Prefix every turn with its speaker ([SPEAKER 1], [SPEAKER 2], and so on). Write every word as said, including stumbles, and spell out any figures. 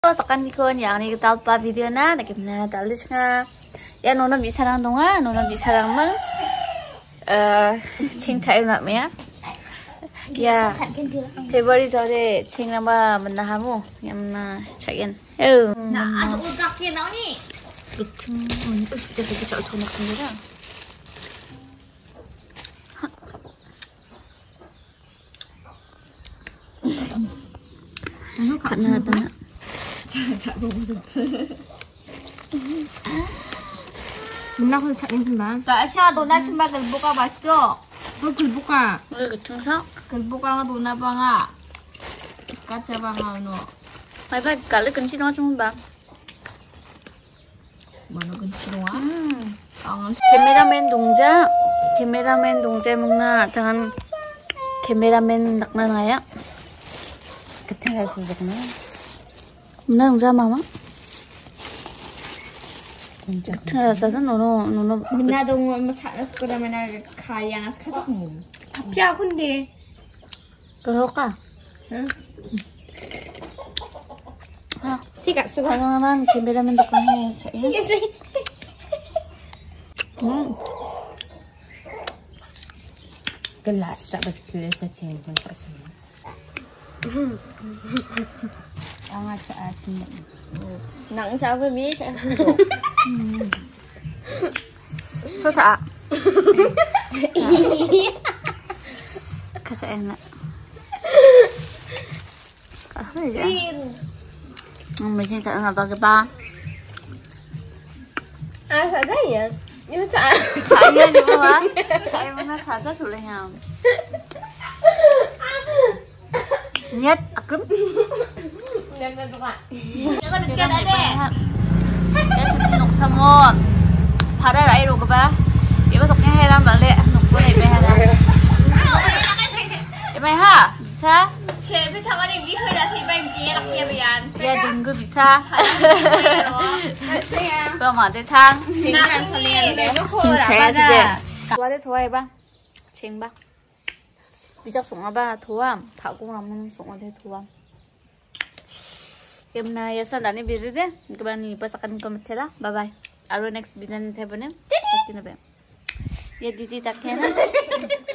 [SPEAKER 1] Sekarang nikon yang ini kita apa video na, nak gimana tadi cakap, ya nona bisa orang donga, nona bisa orang meng, eh, cing cai nak me ya, ya, Februari jadi cing nama mana kamu, yang mana cain, eh,
[SPEAKER 2] nah, ada udaknya tau ni,
[SPEAKER 1] itu, itu sudah begitu jauh cuma kamera. Karena tanah.
[SPEAKER 2] 자, 먹어서. 누나가 자긴 신발. 나시아 누나 신발 글보가 맞죠? 어 글보가.
[SPEAKER 1] 왜 그쪽서?
[SPEAKER 2] 글보가랑 누나방아. 까짜방아 너.
[SPEAKER 1] Mày cả lấy cần chi nó trong bà.
[SPEAKER 2] 뭐는 근치로와?
[SPEAKER 1] 음.
[SPEAKER 2] 아,
[SPEAKER 1] 카메라맨 동자. 카메라맨 동자 먹나 당한 카메라맨 낙나나야. 그때 가서 그러나. 나 동자 마마.
[SPEAKER 2] 진짜.
[SPEAKER 1] 그래서 너너 너너
[SPEAKER 2] 민나도 뭐 찾았을 거라면 가야 나서 가자. 야, 근데
[SPEAKER 1] 그럴까?
[SPEAKER 2] 응?
[SPEAKER 1] 아,
[SPEAKER 2] 시가 수가.
[SPEAKER 1] 당연한 카메라맨 낙나해. 음.
[SPEAKER 2] 글라스 betul saja yang pasal. Ang aja aja. Nang sao với biết sẽ không được.
[SPEAKER 1] Sao sợ? Kasa enak. Apa ya? Mình sẽ ngập vào cái ba.
[SPEAKER 2] À sao thế vậy? Nhưng chả
[SPEAKER 1] Chạy nha nhưng mà chạy mà nó thả rất là nhau. Nhất à cứng.
[SPEAKER 2] Nè con các bạn. Nhớ con được chết đã
[SPEAKER 1] đấy. Nhớ chụp nục xong rồi. Thả ra lại rồi các bạn. Để bắt tục nha hay đang đợi lệ nục con này về hay là. Em mày ha? Bisa?
[SPEAKER 2] Chị phải thằng anh đi hơi đã thì bên kia đặc biệt biển.
[SPEAKER 1] Ya đừng bisa. Kau mau deh tang.
[SPEAKER 2] Nah, ini để nó khô
[SPEAKER 1] Chính
[SPEAKER 2] đã
[SPEAKER 1] xác
[SPEAKER 2] ra.
[SPEAKER 1] 좋아 돼 좋아해 봐. 쟁 봐. 미적 송아 봐. 도함. 다고 라면 송아 돼 도함. Game na yasa dani video de. Kembali pasakan comment lah. Bye bye. Aro next video nanti bane. Pasti nabe. Ya didi taknya na.